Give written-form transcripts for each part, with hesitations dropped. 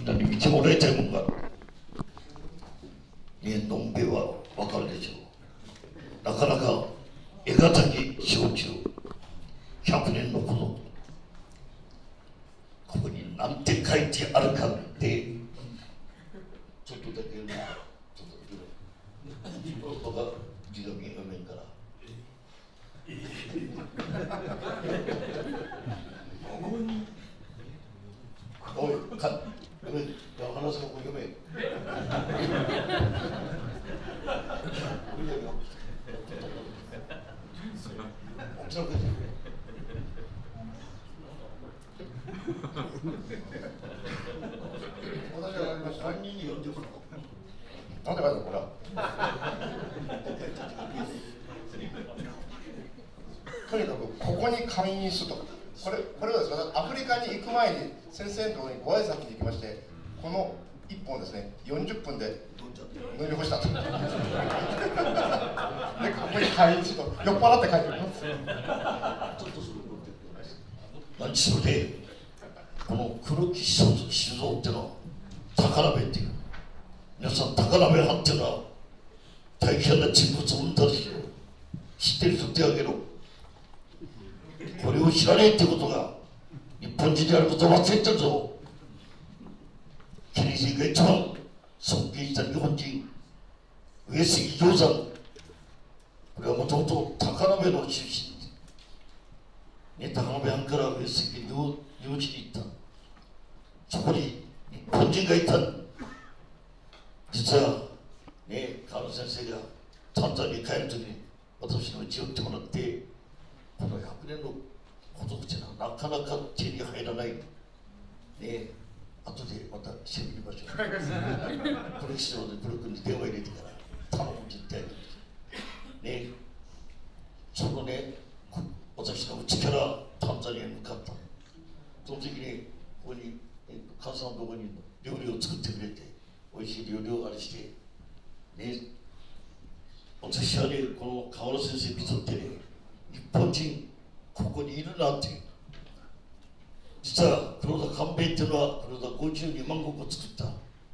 んなに見てもらいたいもんが、のんべえはわかるでしょう。なかなか得難き小中100年の孤独、ここに何て書いてあるかってちょっとだけ読む。ちょっと僕が字が読めんから。おい、読め、話すのこ読め。私はやりました。3人に40分。なんでかこれ。 とにかくここに仮にすとこれはですね、アフリカに行く前に先生のところにご挨拶に行きまして、この1本ですね、40分で飲み干したと。で、ここに仮にすと酔っ払って帰ってきます。 何しろで、この黒木酒造っていうのは宝部っていう、皆さん宝部藩っていうのは大変な人物を生んだし、知ってる人手を挙げろ。これを知らねえってことが日本人であることを忘れてるぞ。キリシーが一番尊敬した日本人、上杉鷹山、これはもともと宝部の出身で、宝部藩から上杉に領事に行った。そこに日本人がいた。実は河野先生がタンザニアに帰るときに私の家を売ってもらって、この100年の孤独っていうのはなかなか手に入らない。後でまたしゃべりましょう。これ必要で、これに電話入れてから頼むって言ってその私の家からタンザニアに向かった。その時にここに母さんのところに料理を作ってくれて、おいしい料理をあれして私はこの河原先生にとって日本人ここにいるなんて。実は黒田官兵衛っていうのは黒田52万石を作った。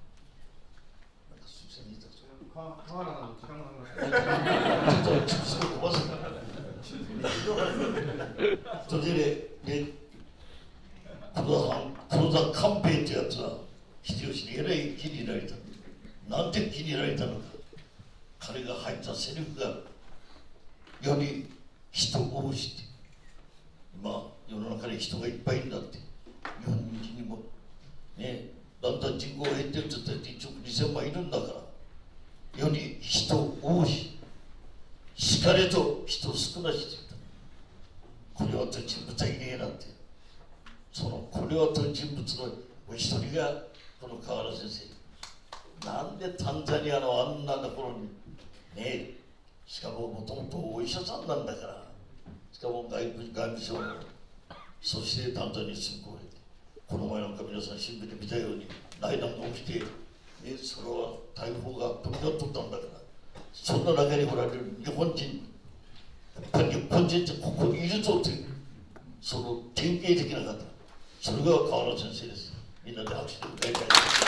それで黒田官兵衛ってやつは秀吉にえらい気に入られた。なんで気に入られたのか。彼が入ったセリフが世に人を多しって、今世の中に人がいっぱいいるんだって。日本人にもだんだん人口が減ってるって言って1億2000万いるんだから、世に人多ししかれと人少なしって言った。これはと人物はいねえなんて。そのこれはと人物のお一人がこの河原先生。なんでタンザニアのあんなところにしかももともとお医者さんなんだから、しかも外務省の、そしてタンザニアに住む公園で、この前なんか皆さん新聞で見たように内乱が起きて、それは大砲が飛び交っとったんだから、そんな中におられる日本人、やっぱり日本人ってここにいるぞという、その典型的な方、それが河原先生です。みんなで拍手で迎えたい。